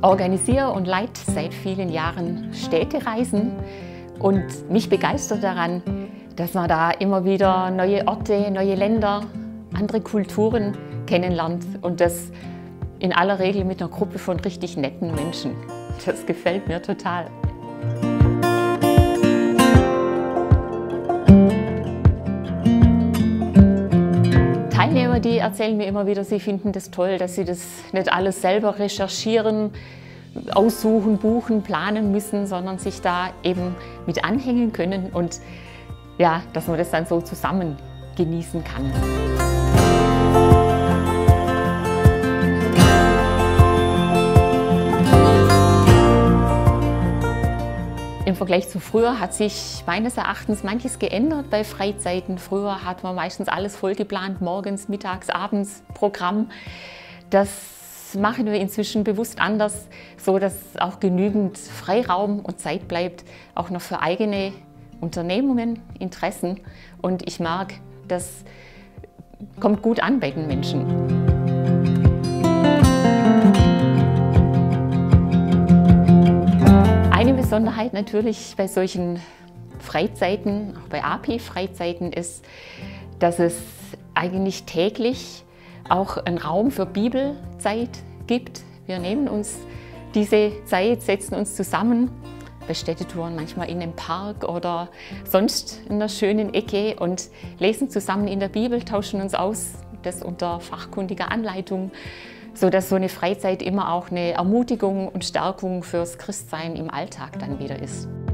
organisiere und leite seit vielen Jahren Städtereisen und mich begeistert daran, dass man da immer wieder neue Orte, neue Länder, andere Kulturen kennenlernt und das in aller Regel mit einer Gruppe von richtig netten Menschen. Das gefällt mir total. Teilnehmer, die erzählen mir immer wieder, sie finden das toll, dass sie das nicht alles selber recherchieren, aussuchen, buchen, planen müssen, sondern sich da eben mit anhängen können und ja, dass man das dann so zusammen genießen kann. Im Vergleich zu früher hat sich meines Erachtens manches geändert bei Freizeiten. Früher hat man meistens alles voll geplant, morgens, mittags, abends Programm. Das machen wir inzwischen bewusst anders, so dass auch genügend Freiraum und Zeit bleibt, auch noch für eigene Unternehmungen, Interessen. Und ich merke, das kommt gut an bei den Menschen. Eine Besonderheit natürlich bei solchen Freizeiten, auch bei AP-Freizeiten, ist, dass es eigentlich täglich auch einen Raum für Bibelzeit gibt. Wir nehmen uns diese Zeit, setzen uns zusammen, bei Städtetouren manchmal in einem Park oder sonst in einer schönen Ecke und lesen zusammen in der Bibel, tauschen uns aus, das unter fachkundiger Anleitung, sodass so eine Freizeit immer auch eine Ermutigung und Stärkung fürs Christsein im Alltag dann wieder ist.